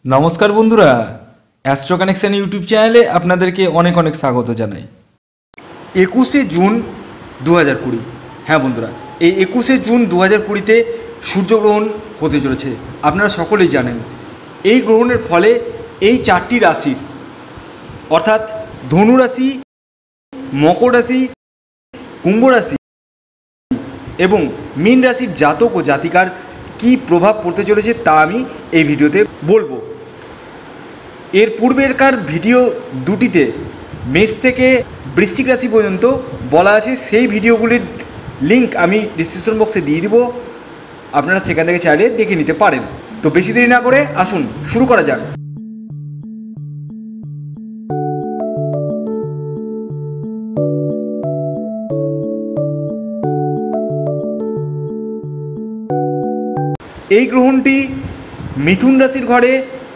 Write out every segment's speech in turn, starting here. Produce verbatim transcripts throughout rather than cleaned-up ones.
নমস্কার বন্ধুরা, astro connection YouTube চ্যানেলে আপনাদেরকে অনেক অনেক স্বাগত জানাই। একুশে জুন দু হাজার কুড়ি হ্যাঁ বন্ধুরা, এই একুশে জুন দু হাজার কুড়িতে সূর্যগ্রহণ হতে চলেছে। আপনারা সকলেই জানেন এই গ্রহণের ফলে এই চারটি রাশির অর্থাৎ ধনু রাশি, মকর রাশি, কুম্ভ রাশি এবং মীন রাশির জাতক ও জাতিকার কী প্রভাব পড়তে চলেছে তা আমি এই ভিডিওতে বলবো। এর পূর্বেরকার ভিডিও দুটিতে মেষ থেকে বৃশ্চিক রাশি পর্যন্ত বলা আছে, সেই ভিডিওগুলির লিঙ্ক আমি ডিসক্রিপশন বক্সে দিয়ে দিব, আপনারা সেখান থেকে চাইলে দেখে নিতে পারেন। তো বেশি দেরি না করে আসুন শুরু করা যাক। এই গ্রহণটি মিথুন রাশির ঘরে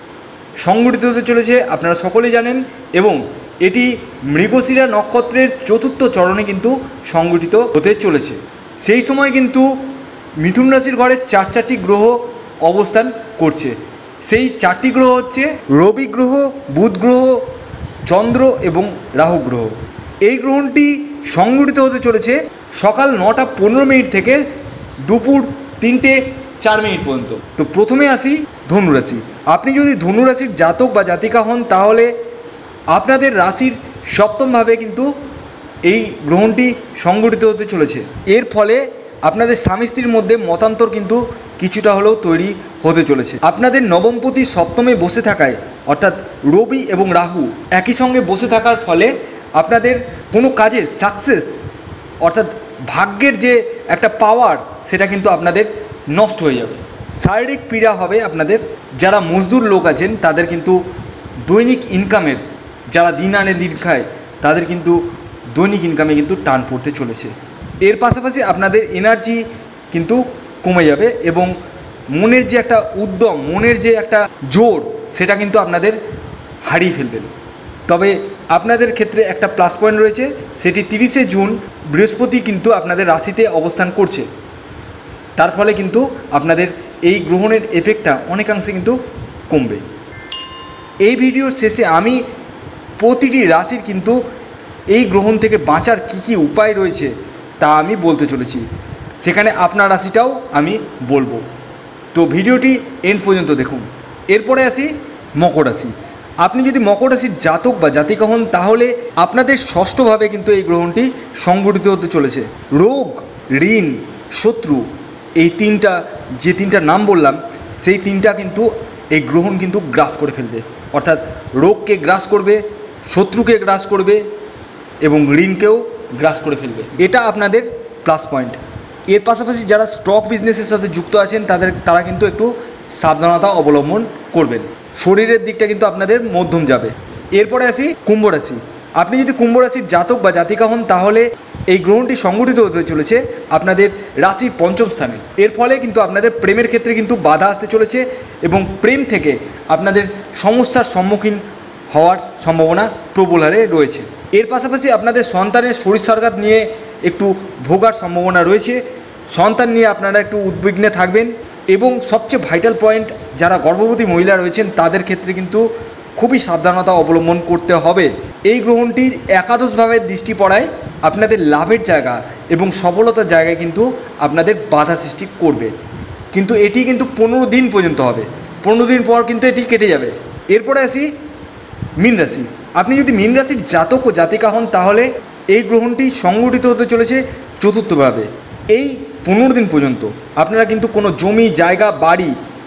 সংঘটিত হতে চলেছে, আপনারা সকলেই জানেন, এবং এটি মৃগশিরা নক্ষত্রের চতুর্থ চরণে কিন্তু সংঘটিত হতে চলেছে। সেই সময় কিন্তু মিথুন রাশির ঘরে চার চারটি গ্রহ অবস্থান করছে। সেই চারটি গ্রহ হচ্ছে রবি গ্রহ, বুধ গ্রহ, চন্দ্র এবং রাহু গ্রহ। এই গ্রহণটি সংঘটিত হতে চলেছে সকাল নটা পনেরো মিনিট থেকে দুপুর তিনটে চার মিনিট পর্যন্ত। তো প্রথমে আসি ধনুরাশি। আপনি যদি ধনুরাশির জাতক বা জাতিকা হন তাহলে আপনাদের রাশির সপ্তমভাবে কিন্তু এই গ্রহণটি সংঘটিত হতে চলেছে। এর ফলে আপনাদের স্বামী স্ত্রীর মধ্যে মতান্তর কিন্তু কিছুটা হলেও তৈরি হতে চলেছে। আপনাদের নবমপতি সপ্তমে বসে থাকায় অর্থাৎ রবি এবং রাহু একই সঙ্গে বসে থাকার ফলে আপনাদের কোনো কাজে সাকসেস অর্থাৎ ভাগ্যের যে একটা পাওয়ার সেটা কিন্তু আপনাদের নষ্ট হয়ে যাবে। শারীরিক পীড়া হবে আপনাদের। যারা মজদুর লোক আছেন তাদের কিন্তু দৈনিক ইনকামের, যারা দিন আনে দিন খায় তাদের কিন্তু দৈনিক ইনকামে কিন্তু টান পড়তে চলেছে। এর পাশাপাশি আপনাদের এনার্জি কিন্তু কমে যাবে এবং মনের যে একটা উদ্যম, মনের যে একটা জোর সেটা কিন্তু আপনাদের হারিয়ে ফেলবেন। তবে আপনাদের ক্ষেত্রে একটা প্লাস পয়েন্ট রয়েছে, সেটি তিরিশে জুন বৃহস্পতি কিন্তু আপনাদের রাশিতে অবস্থান করছে। তার ফলে কিন্তু আপনাদের এই গ্রহণের এফেক্টটা অনেকাংশে কিন্তু কমবে। এই ভিডিওর শেষে আমি প্রতিটি রাশির কিন্তু এই গ্রহণ থেকে বাঁচার কী কী উপায় রয়েছে তা আমি বলতে চলেছি, সেখানে আপনার রাশিটাও আমি বলবো। তো ভিডিওটি এন্ড পর্যন্ত দেখুন। এরপরে আসি মকর রাশি। আপনি যদি মকর রাশির জাতক বা জাতিকা হন তাহলে আপনাদের ষষ্ঠভাবে কিন্তু এই গ্রহণটি সংঘটিত হতে চলেছে। রোগ, ঋণ, শত্রু, এই তিনটা যে তিনটা নাম বললাম সেই তিনটা কিন্তু এই গ্রহণ কিন্তু গ্রাস করে ফেলবে। অর্থাৎ রোগকে গ্রাস করবে, শত্রুকে গ্রাস করবে এবং ঋণকেও গ্রাস করে ফেলবে। এটা আপনাদের প্লাস পয়েন্ট। এর পাশাপাশি যারা স্টক বিজনেসের সাথে যুক্ত আছেন তাদের তারা কিন্তু একটু সাবধানতা অবলম্বন করবেন। শরীরের দিকটা কিন্তু আপনাদের মধ্যম যাবে। এরপরে আসি কুম্ভ রাশি। আপনি যদি কুম্ভ রাশির জাতক বা জাতিকা হন তাহলে এই গ্রহণটি সংঘটিত হতে চলেছে আপনাদের রাশির পঞ্চম স্থানে। এর ফলে কিন্তু আপনাদের প্রেমের ক্ষেত্রে কিন্তু বাধা আসতে চলেছে এবং প্রেম থেকে আপনাদের সমস্যার সম্মুখীন হওয়ার সম্ভাবনা প্রবল হারে রয়েছে। এর পাশাপাশি আপনাদের সন্তানের শরীর সরকার নিয়ে একটু ভোগার সম্ভাবনা রয়েছে। সন্তান নিয়ে আপনারা একটু উদ্বিগ্নে থাকবেন এবং সবচেয়ে ভাইটাল পয়েন্ট, যারা গর্ভবতী মহিলা রয়েছেন তাদের ক্ষেত্রে কিন্তু খুবই সাবধানতা অবলম্বন করতে হবে। এই গ্রহণটির একাদশভাবে দৃষ্টি পড়ায় আপনাদের লাভের জায়গা এবং সফলতার জায়গায় কিন্তু আপনাদের বাধা সৃষ্টি করবে, কিন্তু এটি কিন্তু পনেরো দিন পর্যন্ত হবে। পনেরো দিন পর কিন্তু এটি কেটে যাবে। এরপরে আসি মীন রাশি। আপনি যদি মীন রাশির জাতক ও জাতিকা হন তাহলে এই গ্রহণটি সংঘটিত হতে চলেছে চতুর্থভাবে। এই পনেরো দিন পর্যন্ত আপনারা কিন্তু কোনো জমি, জায়গা, বাড়ি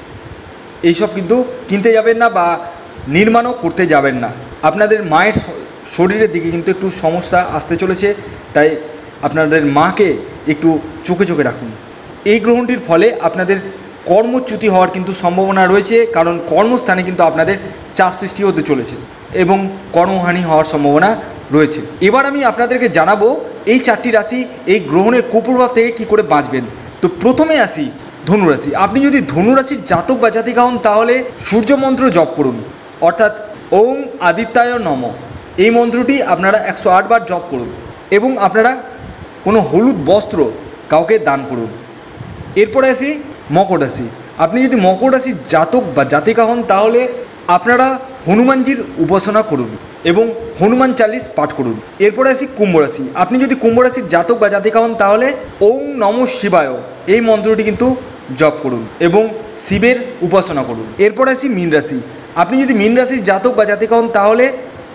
এইসব কিন্তু কিনতে যাবেন না বা নির্মাণও করতে যাবেন না। আপনাদের মায়ের শরীরের দিকে কিন্তু একটু সমস্যা আসতে চলেছে, তাই আপনাদের মাকে একটু চোখে চোখে রাখুন। এই গ্রহণটির ফলে আপনাদের কর্মচ্যুতি হওয়ার কিন্তু সম্ভাবনা রয়েছে, কারণ কর্মস্থানে কিন্তু আপনাদের চাপ সৃষ্টি হতে চলেছে এবং কর্মহানি হওয়ার সম্ভাবনা রয়েছে। এবার আমি আপনাদেরকে জানাবো এই চারটি রাশি এই গ্রহণের কুপ্রভাব থেকে কি করে বাঁচবেন। তো প্রথমে আসি ধনুরাশি। আপনি যদি ধনুরাশির জাতক বা জাতিকা হন তাহলে সূর্য মন্ত্র জপ করুন, অর্থাৎ ওম আদিত্যায় নম, এই মন্ত্রটি আপনারা একশো আট বার জপ করুন এবং আপনারা কোনো হলুদ বস্ত্র কাউকে দান করুন। এরপরে আসি মকর রাশি। আপনি যদি মকর রাশির জাতক বা জাতিকা হন তাহলে আপনারা হনুমানজির উপাসনা করুন এবং হনুমান চালিশ পাঠ করুন। এরপরে আসি কুম্ভ রাশি। আপনি যদি কুম্ভ রাশির জাতক বা জাতিকা হন তাহলে ওং নমঃ শিবায় এই মন্ত্রটি কিন্তু জপ করুন এবং শিবের উপাসনা করুন। এরপরে আসি মীন রাশি। আপনি যদি মীন রাশির জাতক বা জাতিকা হন তাহলে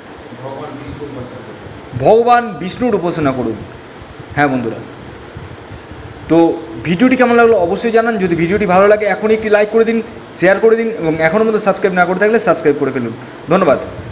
ভগবান বিষ্ণুর উপাসনা করুন। হ্যাঁ বন্ধুরা, তো ভিডিওটি কেমন লাগলো অবশ্যই জানান। যদি ভিডিওটি ভালো লাগে এখনই একটি লাইক করে দিন, শেয়ার করে দিন এবং এখনও মতো সাবস্ক্রাইব না করে থাকলে সাবস্ক্রাইব করে ফেলুন। ধন্যবাদ।